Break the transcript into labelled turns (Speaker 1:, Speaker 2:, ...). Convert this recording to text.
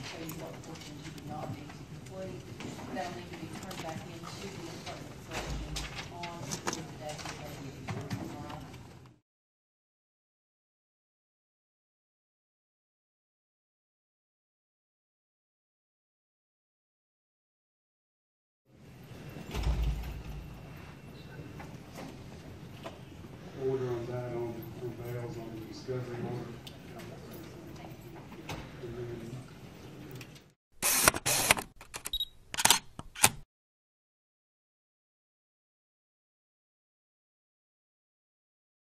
Speaker 1: show you what portions you do not need to complete. That'll need to be turned back into the department collection on the day that they give you. All right.
Speaker 2: Order on that on bails on the discovery order.